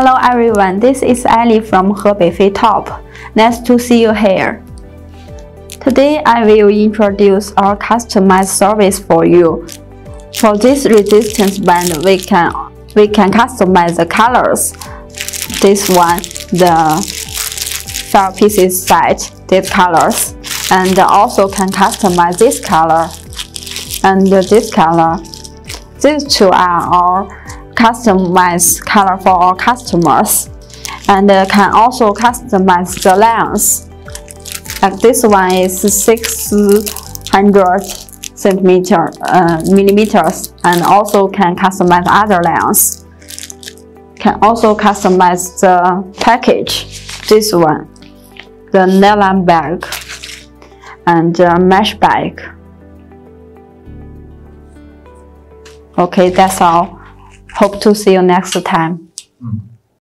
Hello everyone, this is Ali from Hebei Fei Top. Nice to see you here. Today I will introduce our customized service for you. For this resistance band, we can customize the colors. This one, the 5 pieces set, these colors, and also can customize this color and this color. These two are our customized color for our customers, and can also customize the length. Like this one is 600 millimeters, and also can customize other lengths. Can also customize the package. This one, the nylon bag and the mesh bag. Okay, that's all. Hope to see you next time.